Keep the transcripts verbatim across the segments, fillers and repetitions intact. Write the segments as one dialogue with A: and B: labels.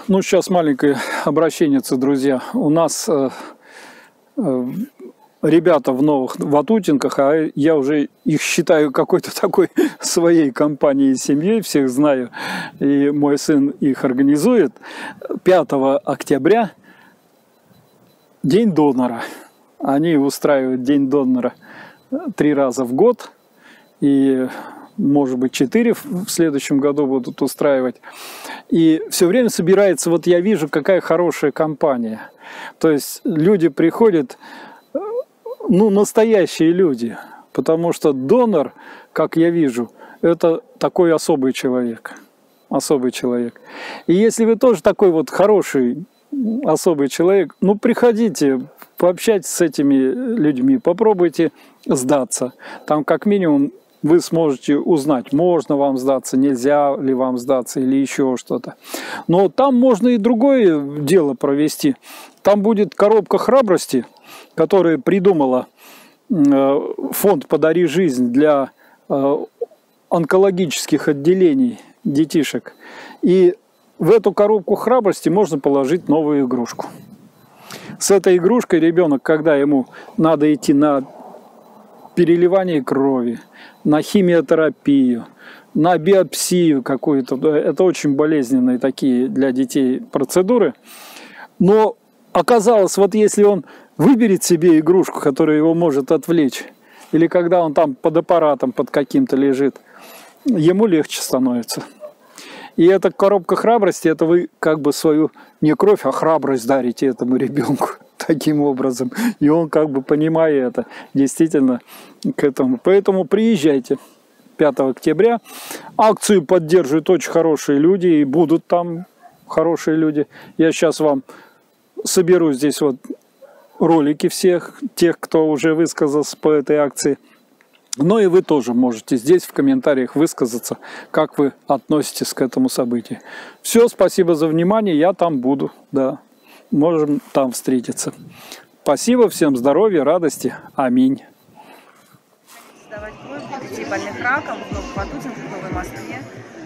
A: Ну, сейчас маленькое обращение, друзья. У нас э, э, ребята в новых ватутинках, а я уже их считаю какой-то такой своей компанией, семьей, всех знаю, и мой сын их организует. пятого октября День донора. Они устраивают День донора три раза в год, и, может быть, четыре в следующем году будут устраивать. И все время собирается, вот я вижу, какая хорошая компания. То есть люди приходят, ну, настоящие люди, потому что донор, как я вижу, это такой особый человек. Особый человек. И если вы тоже такой вот хороший, особый человек, ну, приходите, пообщайтесь с этими людьми, попробуйте сдаться. Там как минимум вы сможете узнать, можно вам сдаться, нельзя ли вам сдаться или еще что-то. Но там можно и другое дело провести. Там будет коробка храбрости, которую придумала фонд «Подари жизнь» для онкологических отделений детишек. И в эту коробку храбрости можно положить новую игрушку. С этой игрушкой ребенок, когда ему надо идти на переливание крови, на химиотерапию, на биопсию какую-то, это очень болезненные такие для детей процедуры, но оказалось, вот если он выберет себе игрушку, которая его может отвлечь, или когда он там под аппаратом, под каким-то лежит, ему легче становится. И эта коробка храбрости, это вы как бы свою не кровь, а храбрость дарите этому ребенку таким образом. И он как бы, понимая это, действительно к этому. Поэтому приезжайте пятого октября. Акцию поддерживают очень хорошие люди, и будут там хорошие люди. Я сейчас вам соберу здесь вот ролики всех тех, кто уже высказался по этой акции. Но и вы тоже можете здесь в комментариях высказаться, как вы относитесь к этому событию. Все, спасибо за внимание, я там буду, да, можем там встретиться. Спасибо, всем здоровья, радости, аминь.
B: Сдавать кровь для детей больных раком в Новых Ватутинках, в Новой Москве.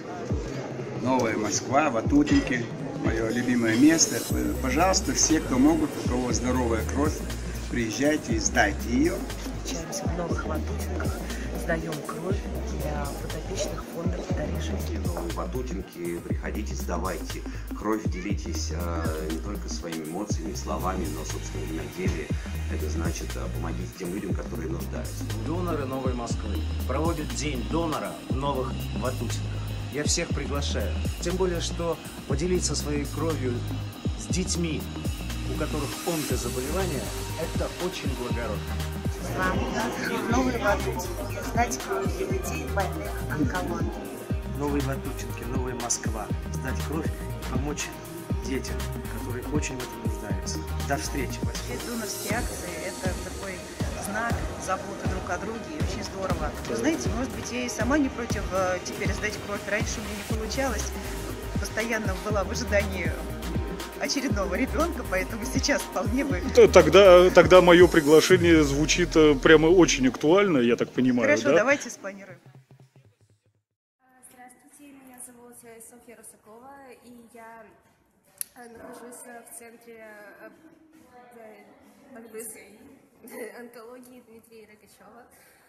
C: Новая Москва, Ватутинки, мое любимое место. Пожалуйста, все, кто могут, у кого здоровая кровь, приезжайте и сдайте ее.
D: Встречаемся в Новых Ватутинках, сдаем кровь для подопечных фонда «Подари жизнь».
E: Новые Ватутинки, приходите, сдавайте кровь, делитесь э, не только своими эмоциями, словами, но, собственно, и на деле. Это значит, э, помогите тем людям, которые нуждаются.
F: Доноры Новой Москвы проводят День донора в Новых Ватутинках. Я всех приглашаю. Тем более, что поделиться своей кровью с детьми, у которых онкозаболевания, это очень благородно.
G: С вами Новые Ватутинки. Сдать кровь для детей больных онкологией.
H: Новые Ватутинки, Новая Москва. Сдать кровь и помочь детям, которые очень в этом нуждаются. До встречи.
B: Донорские акции – это такой знак заботы друг о друге, и очень здорово. Вы знаете, может быть, я и сама не против теперь сдать кровь. Раньше мне не получалось, постоянно была в ожидании очередного ребенка, поэтому сейчас вполне бы...
A: Тогда, тогда мое приглашение звучит прямо очень актуально, я так понимаю.
B: Хорошо,
A: да?
B: давайте спланируем.
I: Здравствуйте, меня зовут Софья Русакова, и я нахожусь в центре борьбы с онкологией Дмитрия Рогачева.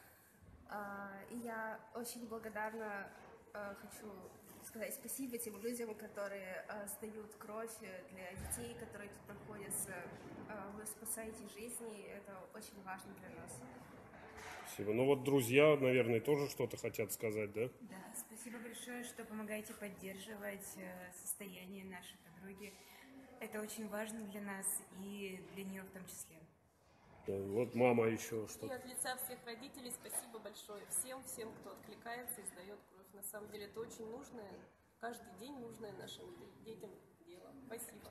I: И я очень благодарна, хочу сказать спасибо тем людям, которые э, сдают кровь для детей, которые тут находятся. Э, вы спасаете жизни, это очень важно для нас.
J: Спасибо. Ну вот друзья, наверное, тоже что-то хотят сказать, да?
K: Да, спасибо большое, что помогаете поддерживать э, состояние нашей подруги. Это очень важно для нас и для нее в том числе.
J: Вот мама еще что-то.
L: И от лица всех родителей спасибо большое всем, всем, кто откликается и сдает кровь. На самом деле это очень нужное, каждый день нужное нашим детям дело. Спасибо.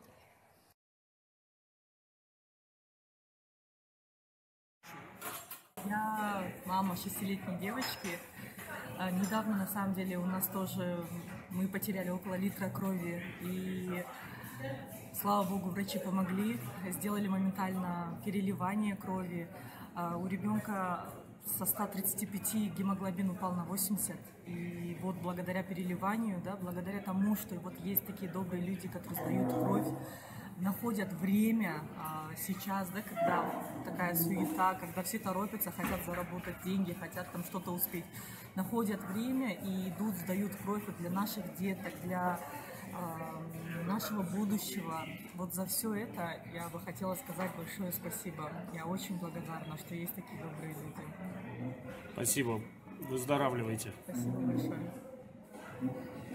M: Я мама шестилетней девочки. Недавно, на самом деле, у нас тоже мы потеряли около литра крови, и слава богу, врачи помогли, сделали моментально переливание крови. У ребенка со ста тридцати пяти гемоглобин упал на восемьдесят. И вот благодаря переливанию, да, благодаря тому, что вот есть такие добрые люди, которые сдают кровь, находят время а, сейчас, да, когда такая суета, когда все торопятся, хотят заработать деньги, хотят там что-то успеть, находят время и идут, сдают кровь для наших деток, для а, нашего будущего. Вот за все это я бы хотела сказать большое спасибо. Я очень благодарна, что есть такие добрые люди.
J: Спасибо. Выздоравливайте.
M: Спасибо большое.